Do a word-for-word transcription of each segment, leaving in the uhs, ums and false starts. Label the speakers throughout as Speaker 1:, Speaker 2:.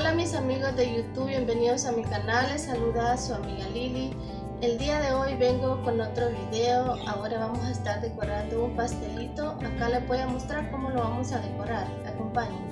Speaker 1: Hola mis amigos de YouTube, bienvenidos a mi canal, les saluda su amiga Lili. El día de hoy vengo con otro video. Ahora vamos a estar decorando un pastelito. Acá les voy a mostrar cómo lo vamos a decorar, acompáñenme.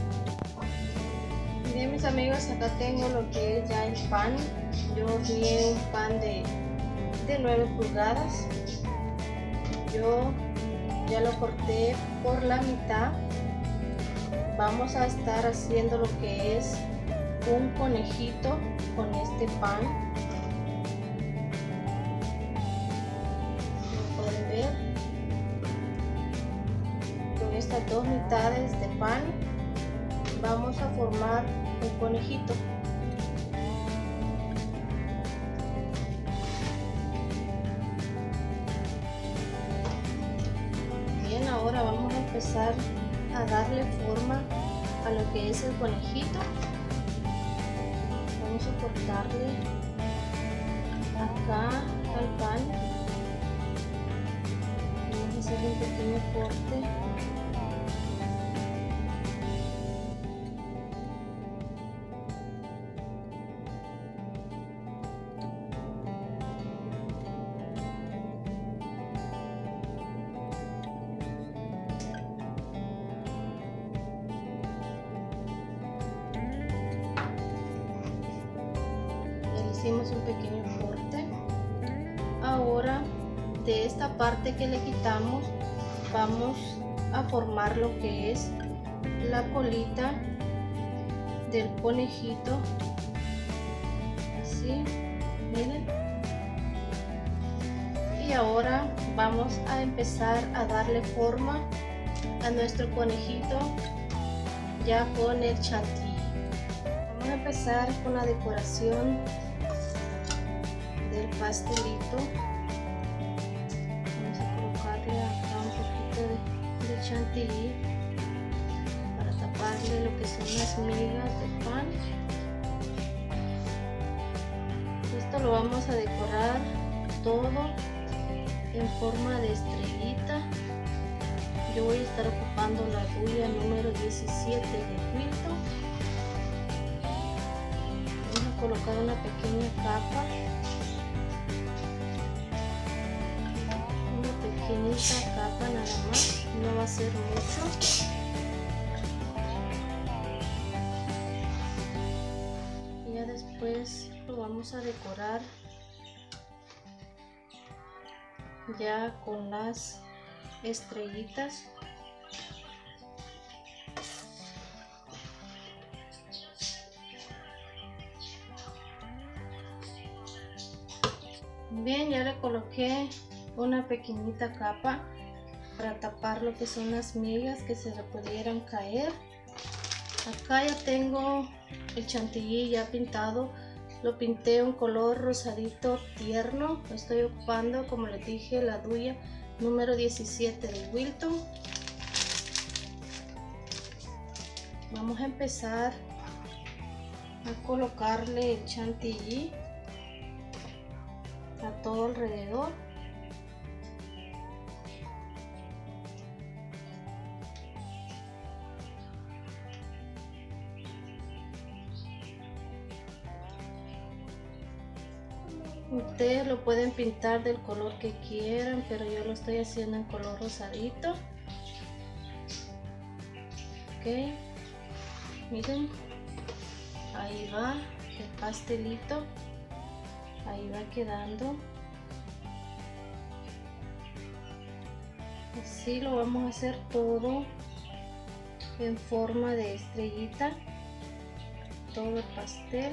Speaker 1: Bien mis amigos, acá tengo lo que es ya el pan. Yo horneé un pan de, de nueve pulgadas. Yo ya lo corté por la mitad. Vamos a estar haciendo lo que es un conejito con este pan. Como pueden ver, con estas dos mitades de pan vamos a formar un conejito. Bien, ahora vamos a empezar a darle forma a lo que es el conejito. Vamos a cortarle acá al pan. Vamos a hacerle un pequeño corte. Hicimos un pequeño corte. Ahora de esta parte que le quitamos vamos a formar lo que es la colita del conejito, así, miren. Y ahora vamos a empezar a darle forma a nuestro conejito ya con el chantilly. Vamos a empezar con la decoración del pastelito. Vamos a colocarle acá un poquito de, de chantilly para taparle lo que son las migas de pan. Esto lo vamos a decorar todo en forma de estrellita. Yo voy a estar ocupando la aguja número diecisiete de Wilton. Vamos a colocar una pequeña capa, pequeñita capa nada más, no va a ser mucho. Y ya después lo vamos a decorar ya con las estrellitas. Bien, ya le coloqué una pequeñita capa para tapar lo que son las migas que se le pudieran caer. Acá ya tengo el chantilly ya pintado, lo pinté un color rosadito tierno. Estoy ocupando, como les dije, la aguja número diecisiete de Wilton. Vamos a empezar a colocarle el chantilly a todo alrededor. Ustedes lo pueden pintar del color que quieran, pero yo lo estoy haciendo en color rosadito. Ok, miren, ahí va el pastelito, ahí va quedando. Así lo vamos a hacer todo en forma de estrellita, todo el pastel.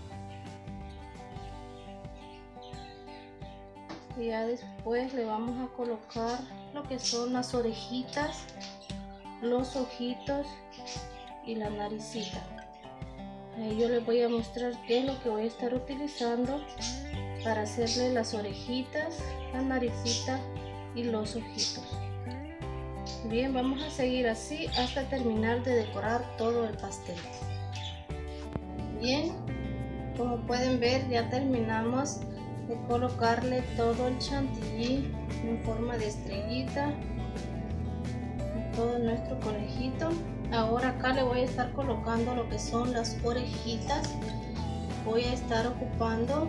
Speaker 1: Y ya después le vamos a colocar lo que son las orejitas, los ojitos y la naricita. Ahí yo les voy a mostrar qué es lo que voy a estar utilizando para hacerle las orejitas, la naricita y los ojitos. Bien, vamos a seguir así hasta terminar de decorar todo el pastel. Bien, como pueden ver ya terminamos de colocarle todo el chantilly en forma de estrellita. todo nuestro conejito. Ahora acá le voy a estar colocando lo que son las orejitas. Voy a estar ocupando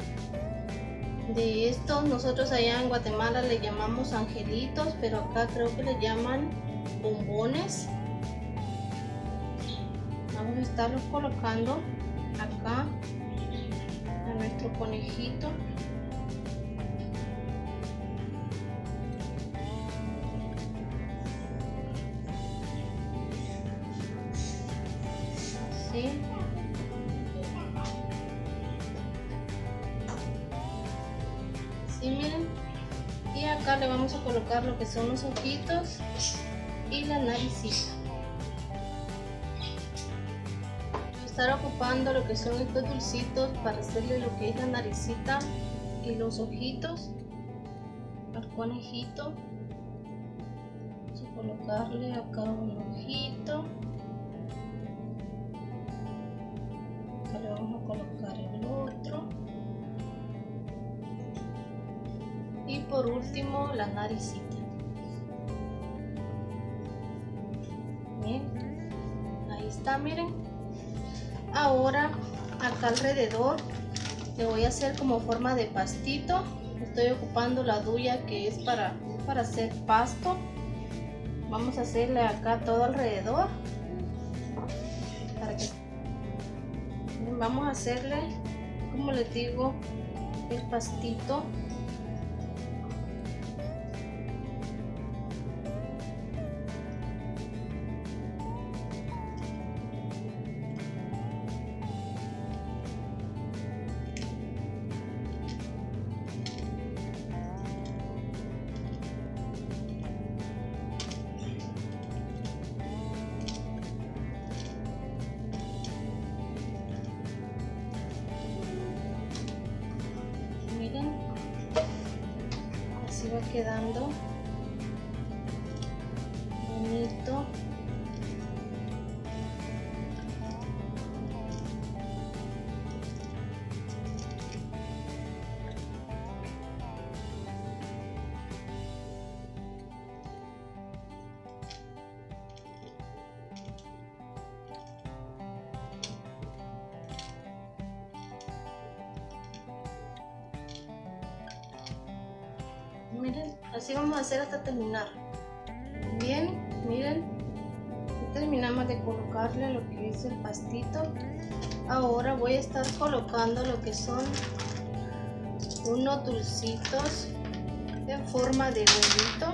Speaker 1: de estos, nosotros allá en Guatemala le llamamos angelitos, pero acá creo que le llaman bombones. Vamos a estarlos colocando acá a nuestro conejito. Así. Así, miren. Y acá le vamos a colocar lo que son los ojitos y la naricita. Estar ocupando lo que son estos dulcitos para hacerle lo que es la naricita y los ojitos al conejito. Vamos a colocarle acá un ojito, acá le vamos a colocar el otro y por último la naricita. Bien, ahí está, miren. Ahora acá alrededor le voy a hacer como forma de pastito. Estoy ocupando la duya que es para, para hacer pasto. Vamos a hacerle acá todo alrededor para que... Vamos a hacerle, como les digo, el pastito. Así va quedando bonito. Miren, así vamos a hacer hasta terminar. Bien, miren, terminamos de colocarle lo que es el pastito. Ahora voy a estar colocando lo que son unos dulcitos en forma de huevito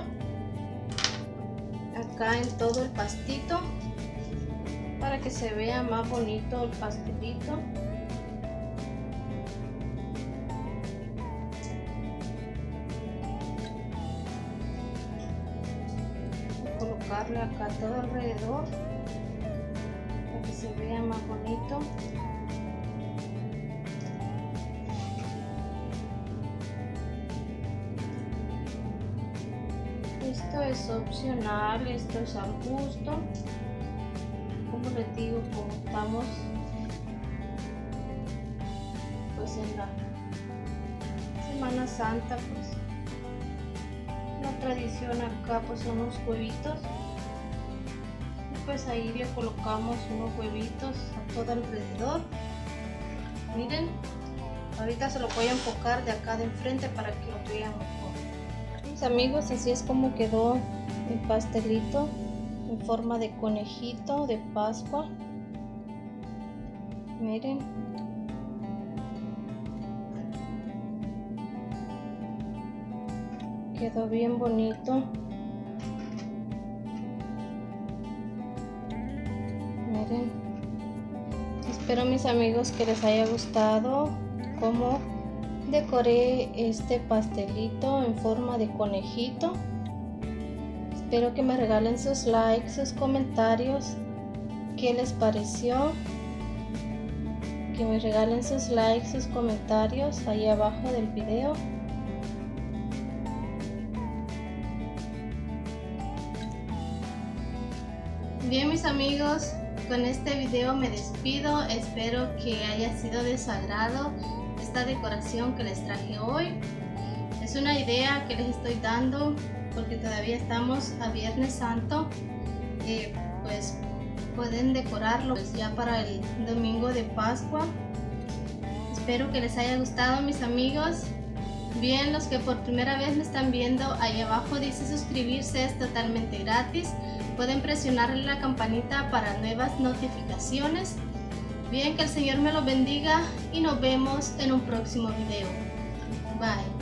Speaker 1: acá en todo el pastito para que se vea más bonito el pastelito. Colocarle acá todo alrededor para que se vea más bonito. Esto es opcional, esto es al gusto. Como les digo, como estamos pues en la Semana Santa, pues la tradición acá pues son los huevitos y pues ahí le colocamos unos huevitos a todo alrededor. Miren, ahorita se lo voy a enfocar de acá de enfrente para que lo vean mejor. Mis amigos, así es como quedó el pastelito en forma de conejito de Pascua. Miren, quedó bien bonito. Miren, espero mis amigos que les haya gustado cómo decoré este pastelito en forma de conejito. Espero que me regalen sus likes, sus comentarios, qué les pareció, que me regalen sus likes, sus comentarios ahí abajo del video. Bien, mis amigos, con este video me despido. Espero que haya sido de su agrado esta decoración que les traje hoy. Es una idea que les estoy dando porque todavía estamos a Viernes Santo. Eh, pues pueden decorarlo pues, ya para el domingo de Pascua. Espero que les haya gustado, mis amigos. Bien, los que por primera vez me están viendo, ahí abajo dice suscribirse, es totalmente gratis. Pueden presionar la campanita para nuevas notificaciones. Bien, que el Señor me los bendiga y nos vemos en un próximo video. Bye.